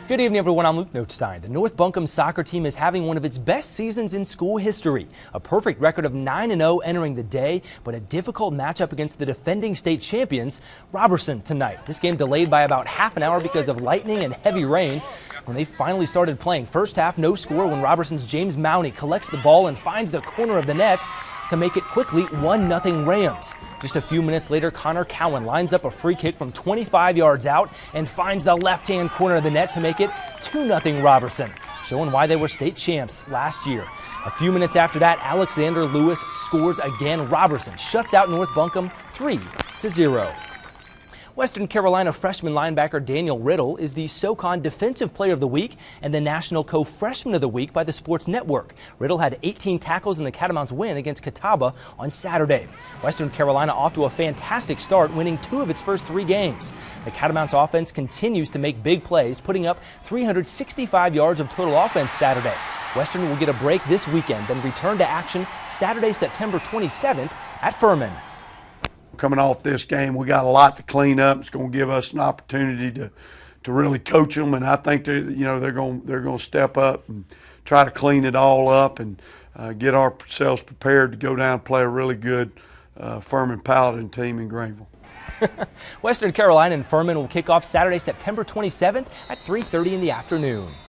Good evening, everyone. I'm Luke Notestein. The North Buncombe soccer team is having one of its best seasons in school history. A perfect record of 9-0 entering the day, but a difficult matchup against the defending state champions, Roberson, tonight. This game delayed by about half an hour because of lightning and heavy rain. When they finally started playing, first half no score when Roberson's James Mauney collects the ball and finds the corner of the net to make it quickly 1-0 Rams. Just a few minutes later, Cowan lines up a free kick from 25 yards out and finds the left-hand corner of the net to make it 2-0 Roberson, showing why they were state champs last year. A few minutes after that, Alexander Lewis scores again. Roberson shuts out North Buncombe 3-0. Western Carolina freshman linebacker Daniel Riddle is the SoCon Defensive Player of the Week and the National Co-Freshman of the Week by the Sports Network. Riddle had 18 tackles in the Catamounts' win against Catawba on Saturday. Western Carolina off to a fantastic start, winning 2 of its first 3 games. The Catamounts' offense continues to make big plays, putting up 365 yards of total offense Saturday. Western will get a break this weekend, then return to action Saturday, September 27th at Furman. Coming off this game, we got a lot to clean up. It's going to give us an opportunity to really coach them, and I think they're going to step up and try to clean it all up and get ourselves prepared to go down and play a really good Furman Paladin team in Greenville. Western Carolina and Furman will kick off Saturday, September 27th at 3:30 in the afternoon.